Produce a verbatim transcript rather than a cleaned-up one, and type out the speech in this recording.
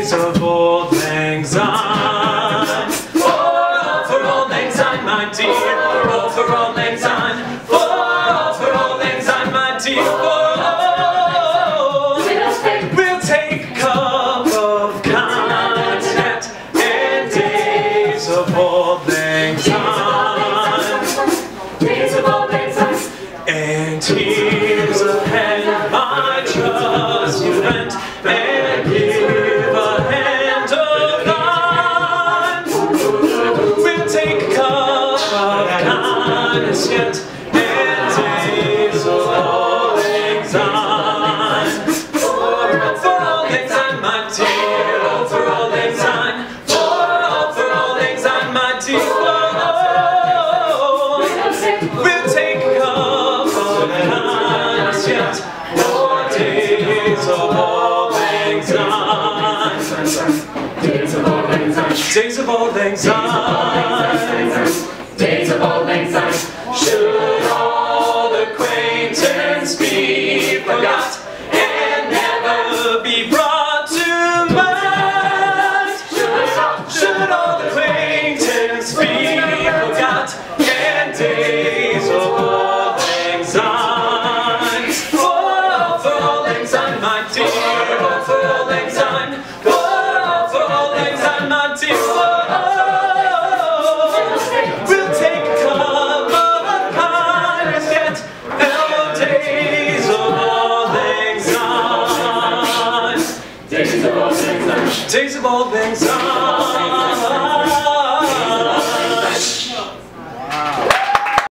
days of old lang syne. Oh, for old lang syne, my dear. Oh, for old lang syne. Oh, for old lang syne, my dear. Oh, we'll take a cup of content and days of old lang syne. Days of old lang syne. And here's a hand I trust you lent, and give a hand of thine. We'll take a cup of kindness yet, and days of old lang syne. For old lang syne, my dear. Oh, for old lang syne. Oh, for old lang syne, my dear. Oh, we'll take a cup of kindness yet, more days of old lang syne. Days of old lang syne. Days of old lang syne. Days of old lang syne. Should all acquaintance be forgot and never be brought to mind? Should all acquaintance be forgot and days of old lang syne. Oh, for old lang syne, my dear. Oh, for old lang syne. Oh, for old lang syne, my dear. Oh, we'll take a cup of kindness yet, and days of old lang syne. Days of old lang syne. Days of old lang syne.